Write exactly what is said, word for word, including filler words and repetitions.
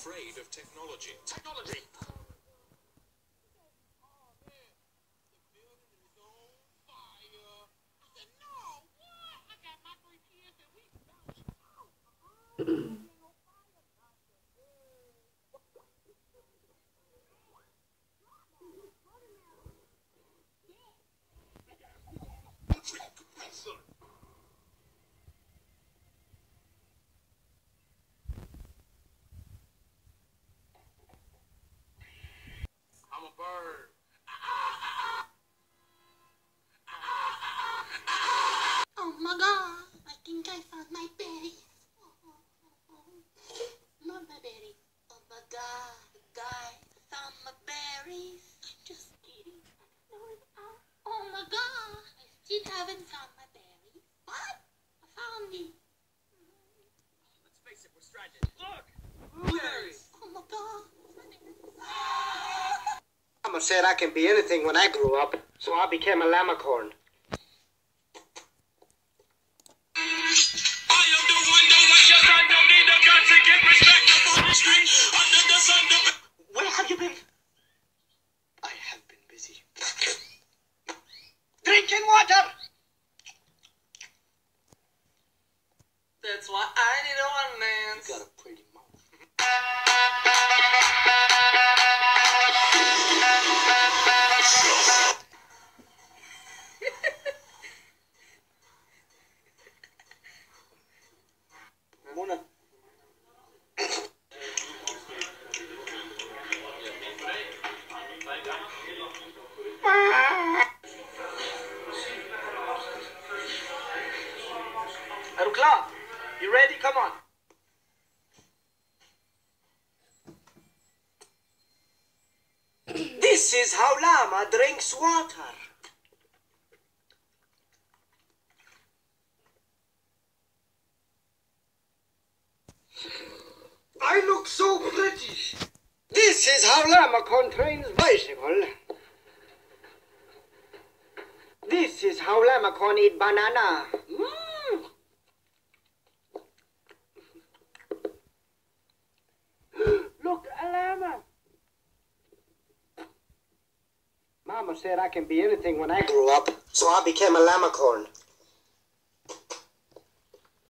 afraid of technology. Technology! I'm a bird. Oh my god, I think I found my berry. Not my berry. Oh my god, the guy found my berries. I'm just kidding. No, oh my god, I still haven't found my berries. What? I found it. Let's face it, we're stranded. Look! Blueberries! Oh my god. Mama said I can be anything when I grew up, so I became a llamacorn. Where have you been? I have been busy. Drinking water! That's why I need a one man. You got a pretty mouth. Mona. Are you klar? You ready? Come on. This is how llama drinks water. I look so pretty. This is how llamacorn trains bicycle. This is how llamacorn eat banana. Mm. Look, a llama. Mama said I can be anything when I grew up, so I became a llamacorn.